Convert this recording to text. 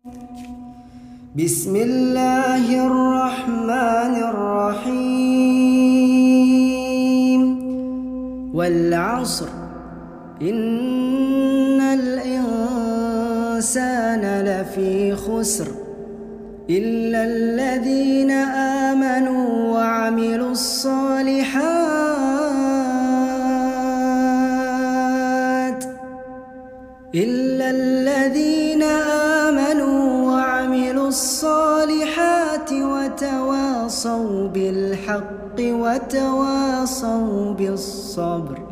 بسم الله الرحمن الرحيم والعصر إن الإنسان لفي خسر إلا الذين آمنوا وعملوا الصالحات وتواصوا بالحق وتواصوا بالصبر